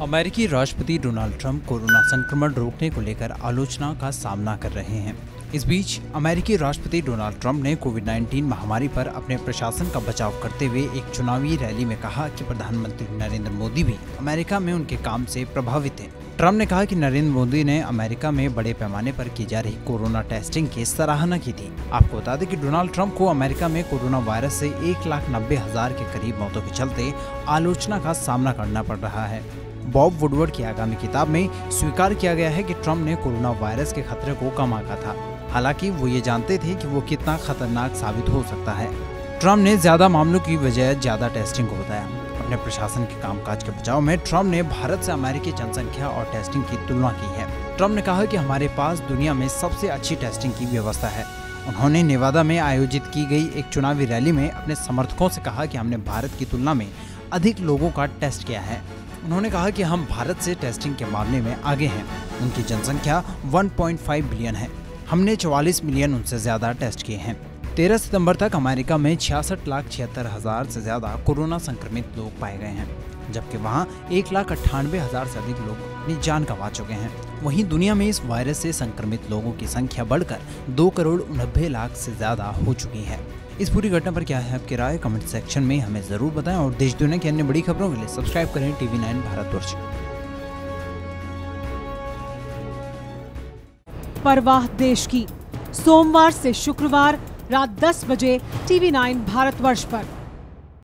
अमेरिकी राष्ट्रपति Donald Trump corona संक्रमण रोकने को लेकर आलोचना का सामना कर रहे हैं। इस बीच अमेरिकी राष्ट्रपति डोनाल्ड ट्रंप ने कोविड-19 महामारी पर अपने प्रशासन का बचाव करते हुए एक चुनावी रैली में कहा कि प्रधानमंत्री नरेंद्र मोदी भी अमेरिका में उनके काम से प्रभावित हैं। ट्रंप ने कहा कि नरेंद्र मोदी ने अमेरिका में बड़े पैमाने पर की जा रही कोरोना टेस्टिंग की सराहना की थी। आपको बता दें कि डोनाल्ड ट्रंप को अमेरिका में कोरोना वायरस से 1,90,000 के करीब मौतों के चलते आलोचना का सामना करना पड़ रहा है। बॉब वुडवर्ड की आगामी किताब में स्वीकार किया गया है कि ट्रंप ने कोरोना वायरस के खतरे को कम आंका था। हालांकि वो ये जानते थे कि वो कितना खतरनाक साबित हो सकता है। ट्रंप ने ज्यादा मामलों की वजह ज्यादा टेस्टिंग को बताया। अपने प्रशासन के कामकाज के बचाव में ट्रंप ने भारत से अमेरिकी जनसंख्या और टेस्टिंग की तुलना की है। ट्रंप ने कहा कि हमारे पास दुनिया में सबसे अच्छी टेस्टिंग की व्यवस्था है। उन्होंने नेवादा में आयोजित की गई एक चुनावी रैली में अपने समर्थकों से कहा कि हमने भारत की तुलना में अधिक लोगों का टेस्ट किया है। उन्होंने कहा कि हम भारत से टेस्टिंग के मामले में आगे हैं। उनकी जनसंख्या 1.5 बिलियन है। हमने 44 मिलियन उनसे ज्यादा टेस्ट किए हैं। 13 सितंबर तक अमेरिका में 66,76,000 से ज्यादा कोरोना संक्रमित लोग पाए गए हैं, जबकि वहां 1,98,000 से अधिक लोग अपनी जान गंवा चुके हैं। वहीं दुनिया में इस वायरस से संक्रमित लोगों की संख्या बढ़कर 2,90,00,000 से ज्यादा हो चुकी है। इस पूरी घटना पर क्या है आपकी राय, कमेंट सेक्शन में हमें जरूर बताएं और देश दुनिया की अन्य बड़ी खबरों के लिए सब्सक्राइब करें TV9 भारतवर्ष। परवाह देश की, सोमवार से शुक्रवार रात 10 बजे TV9 भारतवर्ष पर।